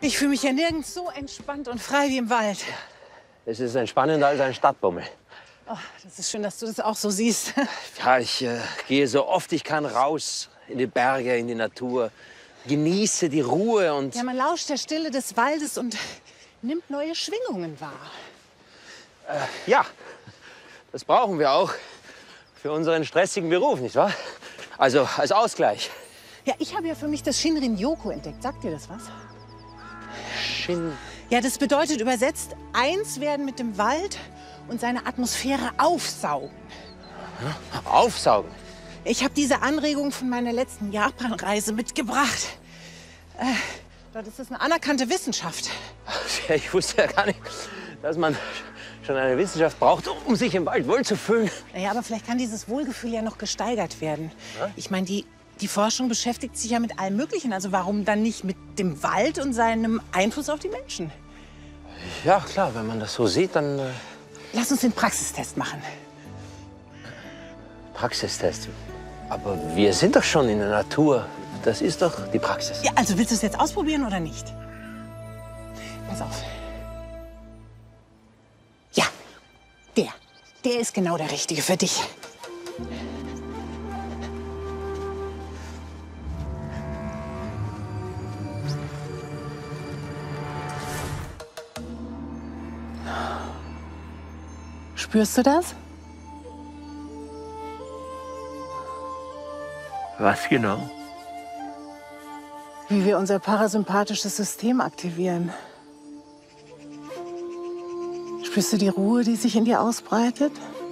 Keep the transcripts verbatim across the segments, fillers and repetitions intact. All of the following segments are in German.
Ich fühle mich ja nirgends so entspannt und frei wie im Wald. Es ist entspannender als ein Stadtbummel. Oh, das ist schön, dass du das auch so siehst. Ja, ich äh, gehe so oft ich kann raus in die Berge, in die Natur. Genieße die Ruhe und... Ja, man lauscht der Stille des Waldes und nimmt neue Schwingungen wahr. Äh, ja, das brauchen wir auch für unseren stressigen Beruf, nicht wahr? Also als Ausgleich. Ja, ich habe ja für mich das Shinrin-Yoku entdeckt. Sagt dir das was? Shin... Ja, das bedeutet übersetzt, eins werden mit dem Wald und seine Atmosphäre aufsaugen. Aufsaugen? Ich habe diese Anregung von meiner letzten Japanreise mitgebracht. Äh, dort ist das eine anerkannte Wissenschaft. Ich wusste ja gar nicht, dass man schon eine Wissenschaft braucht, um sich im Wald wohlzufühlen. Naja, aber vielleicht kann dieses Wohlgefühl ja noch gesteigert werden. Ja? Ich meine, die, die Forschung beschäftigt sich ja mit allem Möglichen. Also warum dann nicht mit dem Wald und seinem Einfluss auf die Menschen? Ja, klar, wenn man das so sieht, dann... Äh Lass uns den Praxistest machen. Praxistest? Aber wir sind doch schon in der Natur. Das ist doch die Praxis. Ja, also willst du es jetzt ausprobieren oder nicht? Pass auf. Ja, der. Der ist genau der Richtige für dich. Spürst du das? Was genau? Wie wir unser parasympathisches System aktivieren. Spürst du die Ruhe, die sich in dir ausbreitet?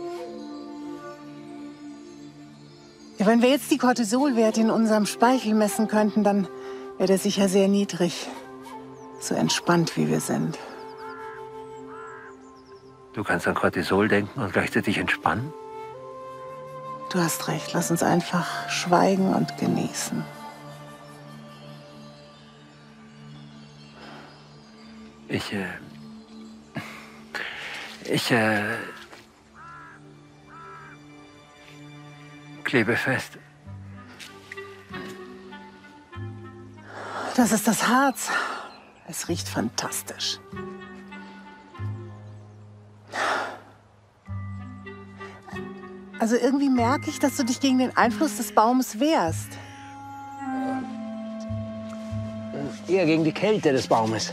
Ja, wenn wir jetzt die Cortisolwerte in unserem Speichel messen könnten, dann wäre der sicher sehr niedrig. So entspannt, wie wir sind. Du kannst an Cortisol denken und gleichzeitig entspannen? Du hast recht. Lass uns einfach schweigen und genießen. Ich, äh... Ich, äh... klebe fest. Das ist das Harz. Es riecht fantastisch. Also irgendwie merke ich, dass du dich gegen den Einfluss des Baumes wehrst. Eher gegen die Kälte des Baumes.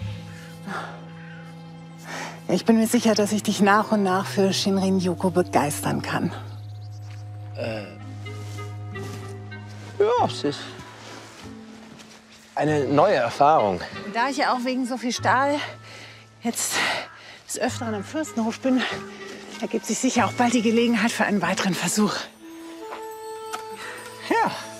Ich bin mir sicher, dass ich dich nach und nach für Shinrin-Yoku begeistern kann. Äh. Ja, es ist eine neue Erfahrung. Und da ich ja auch wegen so viel Stahl jetzt des Öfteren am Fürstenhof bin, ergibt sich sicher auch bald die Gelegenheit für einen weiteren Versuch. Ja.